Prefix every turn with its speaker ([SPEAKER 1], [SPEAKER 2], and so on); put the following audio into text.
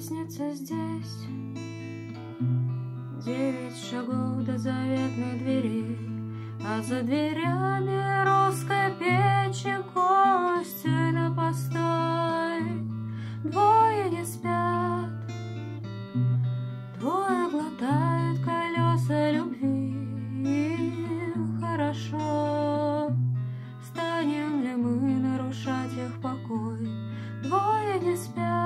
[SPEAKER 1] лестница здесь, 9 шагов до заветной двери, а за дверями русской печи кости на постой. Двое не спят, двое глотают колеса любви. Хорошо, станем ли мы нарушать их покой? Двое не спят.